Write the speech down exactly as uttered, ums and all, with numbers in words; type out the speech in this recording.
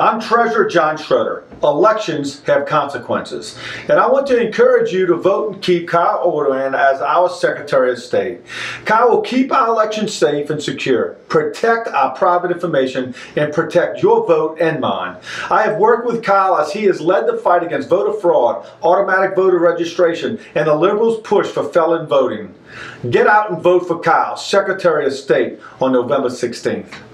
I'm Treasurer John Schroder. Elections have consequences, and I want to encourage you to vote and keep Kyle Ardoin as our Secretary of State. Kyle will keep our elections safe and secure, protect our private information, and protect your vote and mine. I have worked with Kyle as he has led the fight against voter fraud, automatic voter registration, and the Liberals' push for felon voting. Get out and vote for Kyle, Secretary of State, on November sixteenth.